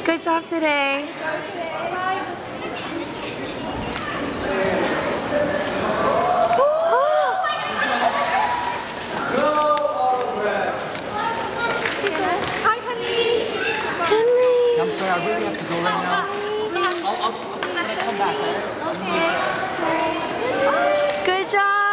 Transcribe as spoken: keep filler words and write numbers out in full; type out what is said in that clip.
Good job today. Hi, Henry. Henry. I'm sorry, I really have to go right now. I'll, I'll, I'll come back, right? Good job.